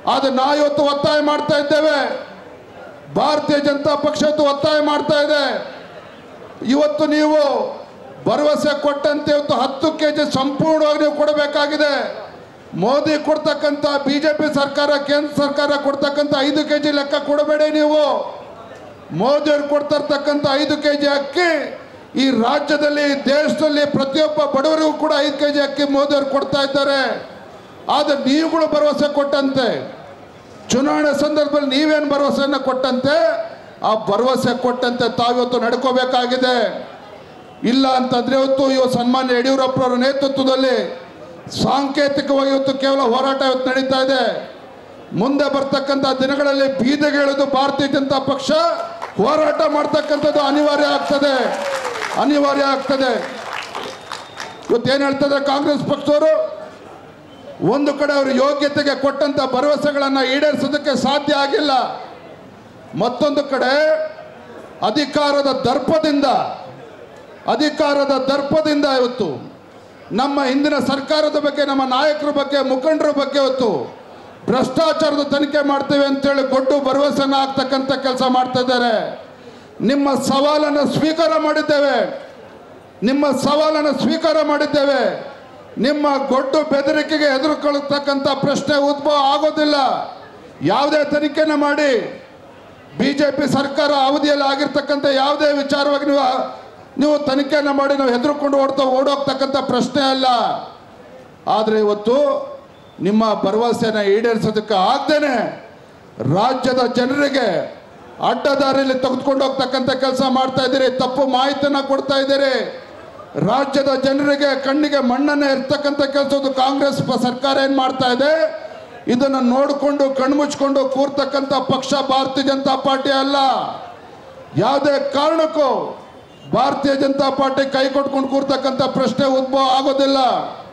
ಆದರೆ ನಾವು ಇವತ್ತು ಒತ್ತಾಯ ಮಾಡ್ತಾ ಇದ್ದೇವೆ, ಭಾರತೀಯ ಜನತಾ ಪಕ್ಷ ಒತ್ತಾಯ ಮಾಡ್ತಾ ಇದೆ. ಇವತ್ತು ನೀವು ಭರವಸೆ ಕೊಟ್ಟಂತೆ ಇವತ್ತು 10 kg ಸಂಪೂರ್ಣವಾಗಿ ನೀವು ಕೊಡಬೇಕಾಗಿದೆ. ಮೋದಿ ಕೊಡ್ತಕ್ಕಂಥ ಬಿಜೆಪಿ ಸರ್ಕಾರ, ಕೇಂದ್ರ ಸರ್ಕಾರ ಕೊಡ್ತಕ್ಕಂಥ 5 kg ಲೆಕ್ಕ ಕೊಡಬೇಡಿ. ನೀವು ಮೋದಿಯವರು ಕೊಡ್ತಾ ಇರ್ತಕ್ಕಂಥ 5 kg ಅಕ್ಕಿ ಈ ರಾಜ್ಯದಲ್ಲಿ, ದೇಶದಲ್ಲಿ ಪ್ರತಿಯೊಬ್ಬ ಬಡವರಿಗೂ ಕೂಡ 5 kg ಅಕ್ಕಿ ಮೋದಿಯವರು ಕೊಡ್ತಾ ಇದ್ದಾರೆ. ಆದರೆ ನೀವುಗಳು ಭರವಸೆ ಕೊಟ್ಟಂತೆ, ಚುನಾವಣೆ ಸಂದರ್ಭದಲ್ಲಿ ನೀವೇನು ಭರವಸೆಯನ್ನು ಕೊಟ್ಟಂತೆ ಆ ಭರವಸೆ ಕೊಟ್ಟಂತೆ ತಾವಿವತ್ತು ನಡ್ಕೋಬೇಕಾಗಿದೆ. ಇಲ್ಲ ಅಂತಂದರೆ ಇವತ್ತು ಸನ್ಮಾನ್ಯ ಯಡಿಯೂರಪ್ಪರವರ ನೇತೃತ್ವದಲ್ಲಿ ಸಾಂಕೇತಿಕವಾಗಿ ಇವತ್ತು ಕೇವಲ ಹೋರಾಟ ಇವತ್ತು ನಡೀತಾ ಇದೆ. ಮುಂದೆ ಬರ್ತಕ್ಕಂಥ ದಿನಗಳಲ್ಲಿ ಬೀದಿಗಿಳಿದು ಭಾರತೀಯ ಜನತಾ ಪಕ್ಷ ಹೋರಾಟ ಮಾಡ್ತಕ್ಕಂಥದ್ದು ಅನಿವಾರ್ಯ ಆಗ್ತದೆ. ಇವತ್ತೇನು ಹೇಳ್ತಾರೆ ಕಾಂಗ್ರೆಸ್ ಪಕ್ಷದವರು, ಒಂದು ಕಡೆ ಅವರು ಯೋಗ್ಯತೆಗೆ ಕೊಟ್ಟಂಥ ಭರವಸೆಗಳನ್ನು ಈಡೇರಿಸೋದಕ್ಕೆ ಸಾಧ್ಯ ಆಗಿಲ್ಲ, ಮತ್ತೊಂದು ಕಡೆ ಅಧಿಕಾರದ ದರ್ಪದಿಂದ ಇವತ್ತು ನಮ್ಮ ಹಿಂದಿನ ಸರ್ಕಾರದ ಬಗ್ಗೆ, ನಮ್ಮ ನಾಯಕರ ಬಗ್ಗೆ, ಮುಖಂಡರ ಬಗ್ಗೆ ಇವತ್ತು ಭ್ರಷ್ಟಾಚಾರದ ತನಿಖೆ ಮಾಡ್ತೇವೆ ಅಂತೇಳಿ ಗೊಡ್ಡು ಭರವಸೆನ ಆಗ್ತಕ್ಕಂಥ ಕೆಲಸ ಮಾಡ್ತಾ ಇದ್ದಾರೆ. ನಿಮ್ಮ ಸವಾಲನ್ನು ಸ್ವೀಕಾರ ಮಾಡಿದ್ದೇವೆ. ನಿಮ್ಮ ಗೊಡ್ಡು ಬೆದರಿಕೆಗೆ ಹೆದರಿಕೊಳ್ಳತಕ್ಕಂಥ ಪ್ರಶ್ನೆ ಉದ್ಭವ ಆಗೋದಿಲ್ಲ. ಯಾವುದೇ ತನಿಖೆನ ಮಾಡಿ, ಬಿಜೆಪಿ ಸರ್ಕಾರ ಅವಧಿಯಲ್ಲಿ ಆಗಿರ್ತಕ್ಕಂಥ ಯಾವುದೇ ವಿಚಾರವಾಗಿ ನೀವು ತನಿಖೆಯನ್ನು ಮಾಡಿ ನಾವು ಹೆದರ್ಕೊಂಡು ಓಡೋಗ್ತಕ್ಕಂಥ ಪ್ರಶ್ನೆ ಅಲ್ಲ. ಆದರೆ ಇವತ್ತು ನಿಮ್ಮ ಭರವಸೆಯನ್ನು ಈಡೇರಿಸೋದಕ್ಕೆ ಆಗದೇನೆ ರಾಜ್ಯದ ಜನರಿಗೆ ಅಡ್ಡದಾರಿಯಲ್ಲಿ ತೆಗೆದುಕೊಂಡು ಹೋಗ್ತಕ್ಕಂಥ ಕೆಲಸ ಮಾಡ್ತಾ ಇದ್ದೀರಿ. ತಪ್ಪು ಮಾಹಿತಿಯನ್ನು ಕೊಡ್ತಾ ಇದ್ದೀರಿ. ರಾಜ್ಯದ ಜನರಿಗೆ ಕಣ್ಣಿಗೆ ಮಣ್ಣನ್ನು ಇರ್ತಕ್ಕಂಥ ಕೆಲಸದ್ದು ಕಾಂಗ್ರೆಸ್ ಸರ್ಕಾರ ಏನು ಮಾಡ್ತಾ ಇದೆ, ಇದನ್ನು ನೋಡಿಕೊಂಡು ಕಣ್ಮುಚ್ಕೊಂಡು ಕೂರ್ತಕ್ಕಂಥ ಪಕ್ಷ ಭಾರತೀಯ ಜನತಾ ಪಾರ್ಟಿ ಅಲ್ಲ. ಯಾವುದೇ ಕಾರಣಕ್ಕೂ ಭಾರತೀಯ ಜನತಾ ಪಾರ್ಟಿ ಕೈ ಕೊಟ್ಕೊಂಡು ಕೂರ್ತಕ್ಕಂಥ ಪ್ರಶ್ನೆ ಉದ್ಭವ ಆಗೋದಿಲ್ಲ.